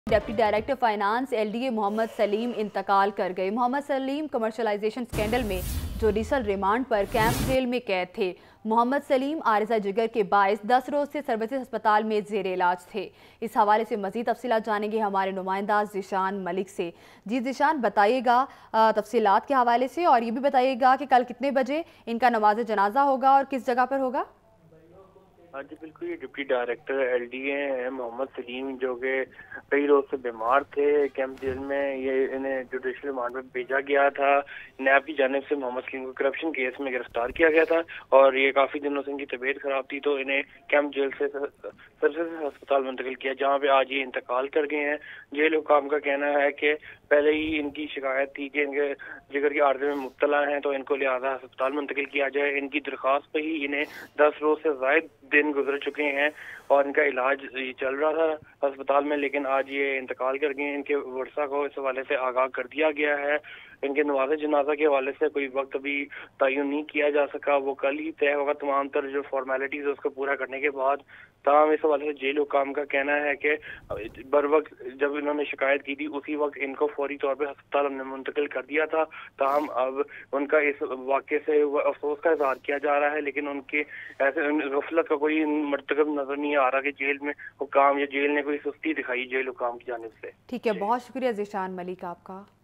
Deputy director finance LDA Mohammad Saleem इंतकाल कर गए। मोहम्मद सलीम कमर्शलाइजेशन स्कैंडल में जुडिशल रिमांड पर कैंप जेल में कैद थे। मोहम्मद सलीम आरिजा जिगर के बायस 10 रोज से सर्विसेज अस्पताल में जेर इलाज थे। इस हवाले से मजीद तफसीलात जानेंगे हमारे नुमाइंदा ज़ीशान मलिक से। जी ज़ीशान, बताइएगा तफसीलात के हवाले से, और ये भी बताइएगा कि कल कितने बजे इनका नमाज जनाजा होगा और किस जगह पर होगा। हाँ जी बिल्कुल, ये डिप्टी डायरेक्टर एलडीए हैं मोहम्मद सलीम, जो कि कई रोज से बीमार थे कैंप जेल में। ये इन्हें जुडिशल रिमांड में भेजा गया था। नैब की जानिब से मोहम्मद सलीम को करप्शन केस में गिरफ्तार किया गया था और ये काफी दिनों से इनकी तबीयत खराब थी, तो इन्हें कैंप जेल से सर्विसेज अस्पताल मुंतकिल किया, जहाँ पे आज ये इंतकाल कर गए हैं। जेल हुकाम का कहना है कि पहले ही इनकी शिकायत थी कि इनके जिगर के आर्जे में मुब्तला हैं, तो इनको लिहाजा अस्पताल मुंतकिल किया जाए। इनकी दरख्वास्त पे ही इन्हें 10 रोज से ज़ायद दिन गुजर चुके हैं और इनका इलाज चल रहा था अस्पताल में, लेकिन आज ये इंतकाल कर गए। इनके वर्सा को इस हवाले से आगाह कर दिया गया है। इनके नवाज़ जनाजा के हवाले से कोई वक्त अभी तयन नहीं किया जा सका, वो कल ही तय होगा तमाम तर जो फॉर्मेलिटीज है उसको पूरा करने के बाद। तमाम इस हवाले से जेल हुकाम का कहना है कि बर वक्त जब इन्होंने शिकायत की थी उसी वक्त इनको फौरी तौर पर अस्पताल हमने मुंतकिल कर दिया था। ताहम अब उनका इस वाक़े से अफसोस का इजहार किया जा रहा है, लेकिन उनके ऐसे गफलत का कोई मरतकब नजर नहीं आ रहा कि जेल में हुकाम या जेल ने कोई सुस्ती दिखाई जेल हुकाम की जानिब से। ठीक है, बहुत शुक्रिया ज़ीशान मलिक आपका।